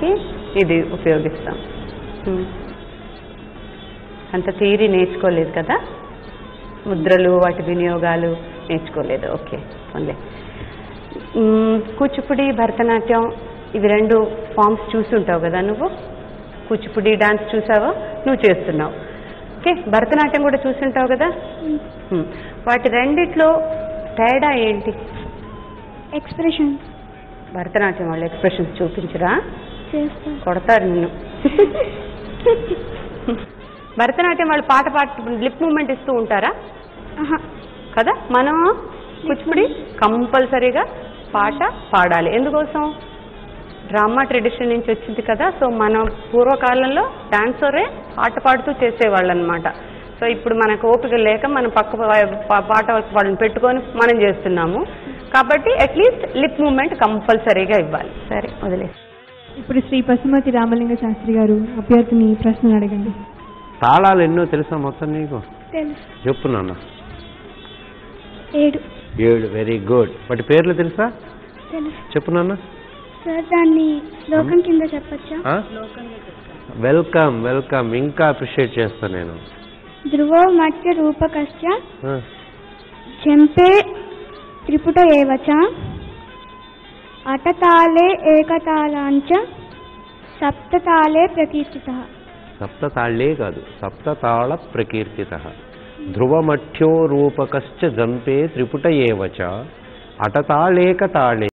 చేయడానికి ఇది ఉపయోగిస్తాం. అంత థియరీ నేర్చుకోలేదు కదా, ముద్రలు వాటి వినియోగాలు నేర్చుకోలేదు. ఓకే ఓన్లీ కూచిపూడి భరతనాట్యం ఇవి రెండు ఫామ్స్ చూసుంటావు కదా నువ్వు. కూచిపూడి డాన్స్ చూసావా, నువ్వు చేస్తున్నావు. ఓకే, భరతనాట్యం కూడా చూసుంటావు కదా. వాటి రెండిట్లో తేడా ఏంటి? ఎక్స్ప్రెషన్. భరతనాట్యం వాళ్ళు ఎక్స్ప్రెషన్స్ చూపించరా, కొడతారు నిన్ను. భరతనాట్యం వాళ్ళు పాట లిప్ మూమెంట్ ఇస్తూ ఉంటారా కదా. మనం కూచిపూడి కంపల్సరీగా పాట పాడాలి. ఎందుకోసం? డ్రామా ట్రెడిషన్ నుంచి వచ్చింది కదా. సో మనం పూర్వకాలంలో డాన్సరే పాట పాడుతూ చేసేవాళ్ళు అనమాట. సో ఇప్పుడు మనకు ఓపిక లేక మనం పక్క పాట వాళ్ళని పెట్టుకొని మనం చేస్తున్నాము కాబట్టి అట్లీస్ట్ లిప్ మూమెంట్ కంపల్సరీగా ఇవ్వాలి. సరే వదిలేసి. ఇప్పుడు శ్రీ పశుమతి రామలింగ శాస్త్రి గారు అభ్యర్థిని ప్రశ్నలు అడగండి. తాళాలు ఎన్నో తెలుసా మొత్తం నీకు? తెలుసు. చెప్పు నాన్న. 7. 7. Very good. వాటి పేర్లు తెలుసా? తెలుసు. చెప్పు నాన్న. సార్ దాన్ని శ్లోకం కింద చెప్పచ్చా? Welcome welcome. ఇంకా అప్రిషియేట్ చేస్తాను నేను. ధ్రువో మధ్య రూపకశ్చ చెంపే త్రిపుట ఏవచ అటతాళే ఏకతాళాంచ సప్తతాళే ప్రకీర్తితః. సప్తతాళే కాదు, సప్తతాళ ప్రకీర్తితః. ధ్రువమఠ్యో రూపకశ్చ జంపే త్రిపుట ఏవచ అటతాళేకతాళే